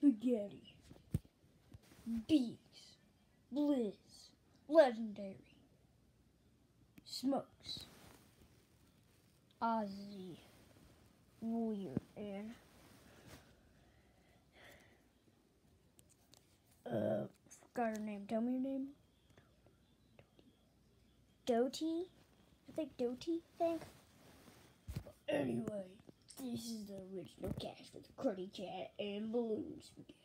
Spaghetti, Beaks, Blizz, Legendary, Smokes, Ozzy, Weird, and forgot her name. Tell me your name. Doty? I think Doty, Anyway, this is the original cast with Cruddy Cat and Balloon Spaghetti.